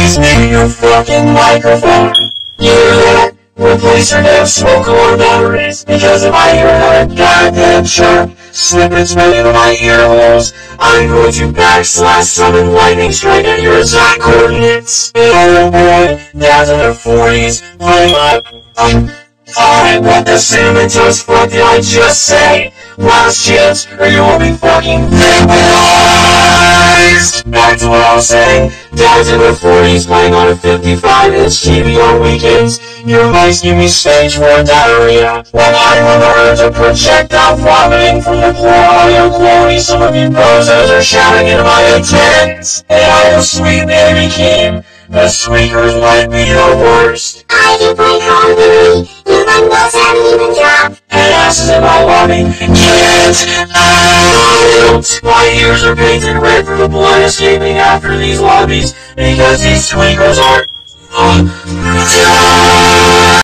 Please mute your fucking microphone. You hear that? Replace your damn smoke alarm batteries, because if I hear another goddamn sharp snippets made into my ear holes, I'm going to /summon lightning strike at your exact coordinates. Oh boy, down to the 40s, playing Alright, what the cinnamon toast fuck did I just say? Last chance, or you will be fucking vaporized! Back to what I was saying, down to the 40s, playing on a 55-inch TV on weekends. Your mics give me stage 4 diarrhea. When I remember to projectile vomiting from the poor audio quality, some of you bozos are shouting into my attendance. And I will sweet baby Keem. The squeakers might be the worst. I can play Call of Duty, even those haven't even dropped. And asses in my lobby, get out! My ears are painted red for the blood escaping after these lobbies, because these tweakers are